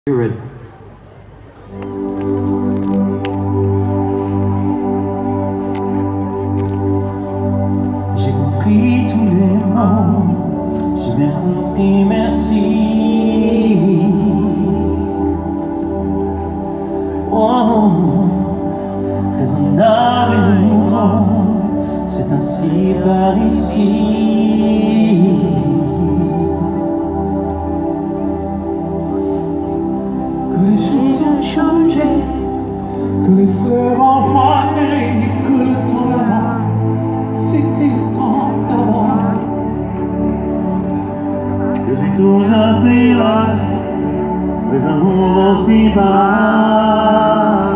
You're ready. J'ai compris tous les mots, j'ai bien compris, merci. Oh, raisonnable et mouvant, c'est ainsi par ici. Que les choses ont changé, que les fleurs ont fané, que le temps là-bas, c'était le temps d'avant. Que j'ai tout appris là, les amours aussi bas.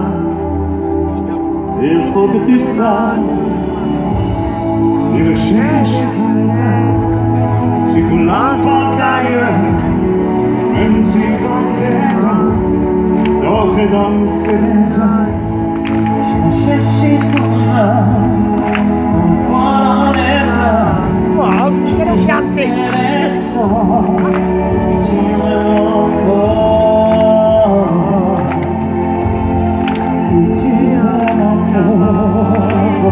Il faut que tu saches, les recherches c'est que l'importe ailleurs, même si quand t'es d'autres dansent les uns. J'ai cherché ton âme, une fois dans les flammes. Wow, je kan ook gaan zingen. Et tu m'aimes encore, et tu m'aimes encore.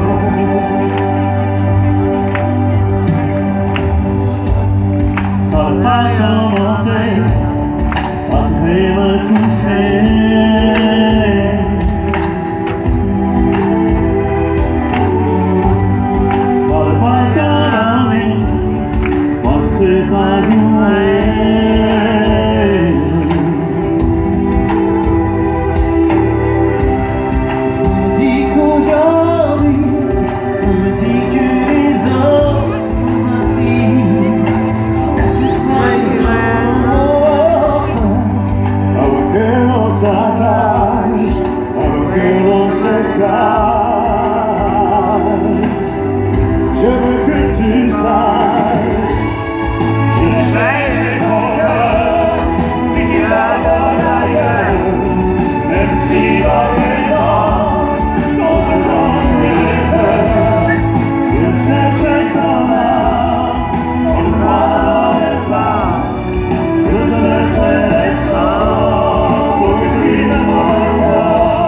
Par pas commencer, par te me toucher. Je veux que tu saches, je sais ton cœur, si tu l'abandonnes ailleurs, même si dans les danses, d'autres dansent les heures. Je cherche ton âme, une fois dans les flammes, je te ferai les sangs pour que tu m'aimes encore.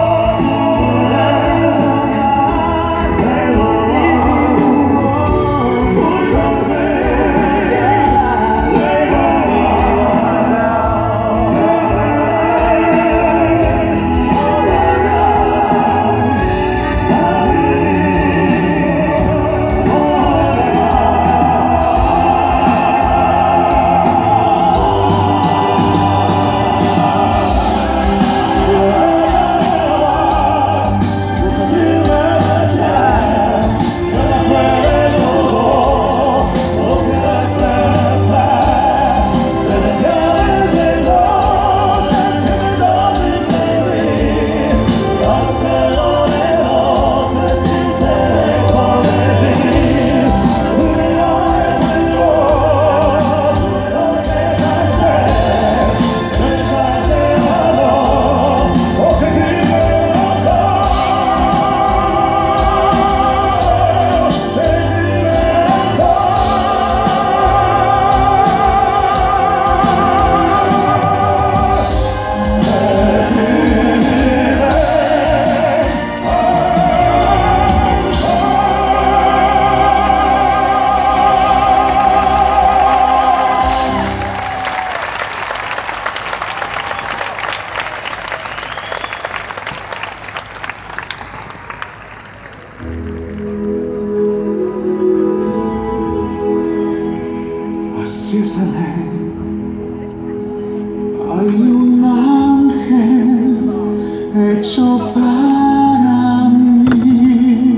Hay un ángel hecho para mí.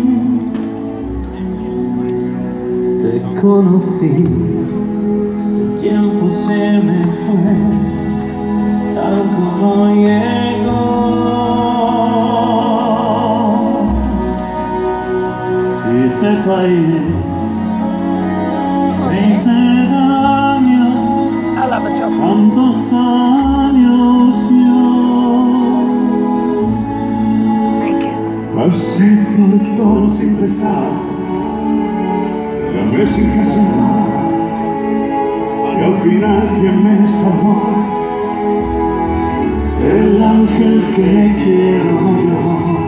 Te conocí, el tiempo se me fue, tal como llegó. Y te fallé, me hice daño. ¿Cuántos años yo? Pasé por todo sin pensar, llamé sin casualidad, y al final quien me salvó el ángel que quiero yo.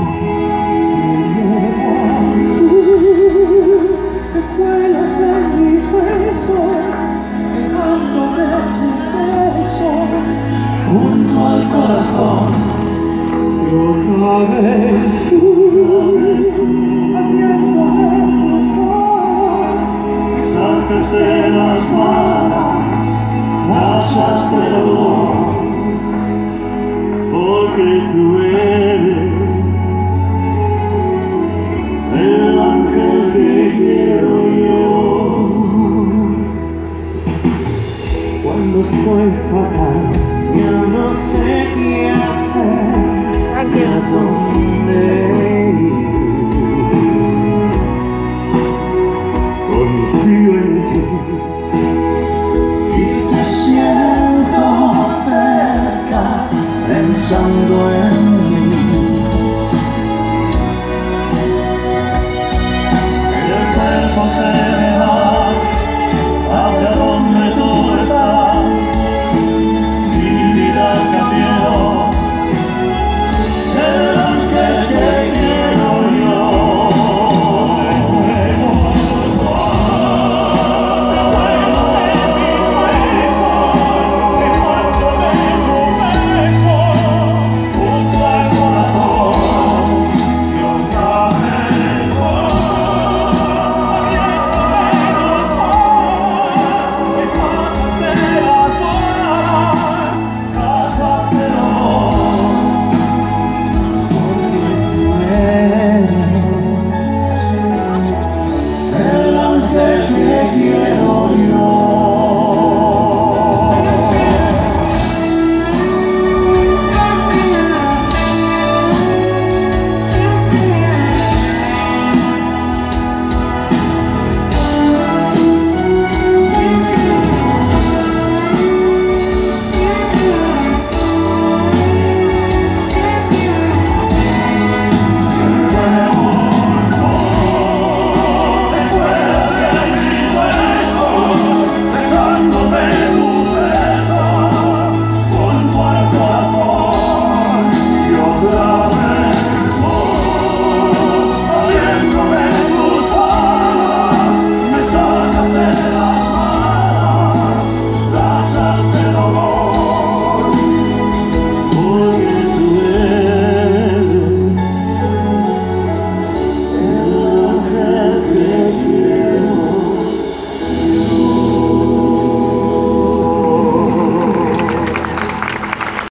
Te cuelas en mis besos, dejándome tu beso Junto al corazón, y otra vez tú, abriéndome tus ojos. sacas de las manos, nachas de dolor, porque tú eres el ángel que quiero yo. Cuando estoy fatal, ya no sé qué hacer, ni a dónde ir. Confío en ti y te siento cerca, pensando en